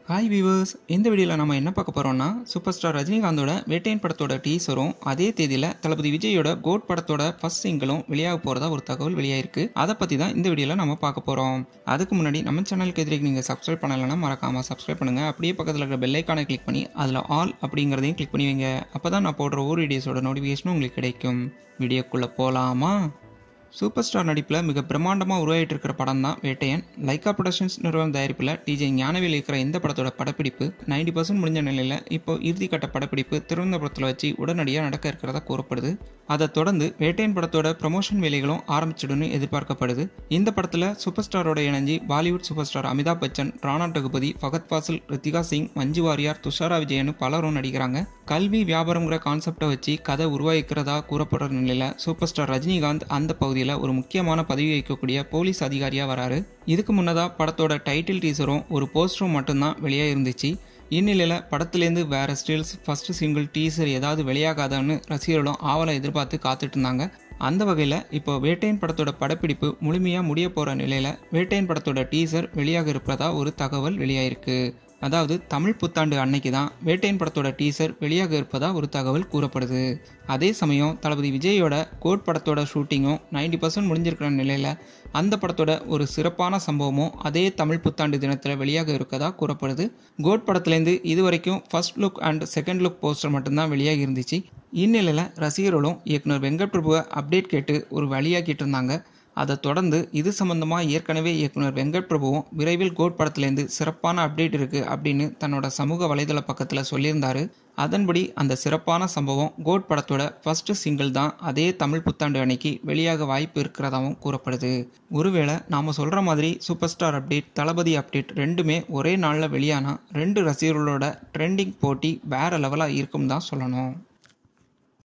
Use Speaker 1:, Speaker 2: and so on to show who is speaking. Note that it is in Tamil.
Speaker 1: ஹாய் வீவர்ஸ், இந்த வீடியோவில் நம்ம என்ன பார்க்க போகிறோம்னா, சூப்பர் ஸ்டார் ரஜினிகாந்தோட வேட்டையன் படத்தோட டீசரும் அதே தேதியில் தளபதி விஜயோட கோட் படத்தோட ஃபர்ஸ்ட் சிங்கிளும் வெளியாக போகிறதா ஒரு தகவல் வெளியாயிருக்கு. அதை பற்றி தான் இந்த வீடியோவில் நம்ம பார்க்க போகிறோம். அதுக்கு முன்னாடி நம்ம சேனலுக்கு எதிரே நீங்கள் சப்ஸ்கிரைப் பண்ணலைன்னா மறக்காமல் சப்ஸ்கிரைப் பண்ணுங்கள். அப்படியே பக்கத்தில் இருக்கிற பெல் ஐக்கானை கிளிக் பண்ணி அதில் ஆல் அப்படிங்கிறதையும் கிளிக் பண்ணி வைங்க. அப்போ தான் நான் போடுற ஒவ்வொரு வீடியோஸோட நோட்டிஃபிகேஷனும் உங்களுக்கு கிடைக்கும். வீடியோக்குள்ளே போகலாமா? சூப்பர் ஸ்டார் நடிப்பில் மிக பிரம்மாண்டமாக உருவாகிட்டு இருக்கிற படம் தான் வேட்டையன். லைக்கா ப்ரொடக்ஷன்ஸ் நிறுவனம் தயாரிப்பில் டிஜே ஞானவேல் இருக்கிற இந்த படத்தோட படப்பிடிப்பு 90% முடிஞ்ச நிலையில் இப்போ இறுதிக்கட்ட படப்பிடிப்பு திருவனந்தபுரத்தில் வச்சு உடனடியாக நடக்க இருக்கிறதா கூறப்படுது. அதை தொடர்ந்து வேட்டையன் படத்தோட ப்ரமோஷன் வேலைகளும் ஆரம்பிச்சிடுன்னு எதிர்பார்க்கப்படுது. இந்த படத்தில் சூப்பர் ஸ்டாரோட இணைஞ்சி பாலிவுட் சூப்பர் ஸ்டார் அமிதாப் பச்சன், ராணா டகுபதி, ஃபகத் ஃபாசில், ரித்திகா சிங், மஞ்சு வாரியார், துஷாரா விஜயன் பலரும் நடிக்கிறாங்க. கல்வி வியாபாரங்கிற கான்செப்டை வச்சு கதை உருவாக்கிறதா கூறப்படுற நிலையில் சூப்பர் ஸ்டார் ரஜினிகாந்த் அந்த பகுதியில் ஒரு முக்கியமான பதவி வகிக்கக்கூடிய போலீஸ் அதிகாரியாக வராரு. இதுக்கு முன்னதாக படத்தோட டைட்டில் டீசரும் ஒரு போஸ்டரும் மட்டும்தான் வெளியாக இருந்துச்சு. இந்நிலையில் படத்துலேருந்து வேற ஸ்டில்ஸ், ஃபர்ஸ்ட் சிங்கிள், டீசர் ஏதாவது வெளியாகாதான்னு ரசிகர்களும் ஆவலை எதிர்பார்த்து காத்துட்டு இருந்தாங்க. அந்த வகையில் இப்போ வேட்டையன் படத்தோட படப்பிடிப்பு முழுமையாக முடிய போகிற நிலையில் வேட்டையன் படத்தோட டீசர் வெளியாக இருப்பதா ஒரு தகவல் வெளியாயிருக்கு. அதாவது தமிழ் புத்தாண்டு அன்னைக்கு தான் வேட்டையன் படத்தோட டீசர் வெளியாக இருப்பதா ஒரு தகவல் கூறப்படுது. அதே சமயம் தளபதி விஜயோட கோட் படத்தோட ஷூட்டிங்கும் 90% முடிஞ்சிருக்கிற நிலையில் அந்த படத்தோட ஒரு சிறப்பான சம்பவமும் அதே தமிழ் புத்தாண்டு தினத்தில் வெளியாக இருக்கதா கூறப்படுது. கோட் படத்துலேருந்து இதுவரைக்கும் first look and second look poster மட்டும்தான் வெளியாகி இருந்துச்சு. இந்நிலையில் ரசிகர்களும் இயக்குனர் வெங்கட் பிரபுவை அப்டேட் கேட்டு ஒரு வழியாக்கிட்டு இருந்தாங்க. அதை தொடர்ந்து இது சம்பந்தமாக ஏற்கனவே இயக்குனர் வெங்கட் பிரபுவும் விரைவில் கோட் படத்துலேருந்து சிறப்பான அப்டேட் இருக்குது அப்படின்னு தன்னோட சமூக வலைதள பக்கத்தில் சொல்லியிருந்தாரு. அதன்படி அந்த சிறப்பான சம்பவம் கோட் படத்தோட ஃபர்ஸ்ட் சிங்கிள் தான் அதே தமிழ் புத்தாண்டு அன்னைக்கு வெளியாக வாய்ப்பு இருக்கிறதாகவும் கூறப்படுது. ஒருவேளை நாம் சொல்கிற மாதிரி super star update, Thalapathy update ரெண்டுமே ஒரே நாளில் வெளியானா ரெண்டு ரசிகர்களோட ட்ரெண்டிங் போட்டி வேற லெவலாக இருக்கும் தான் சொல்லணும்.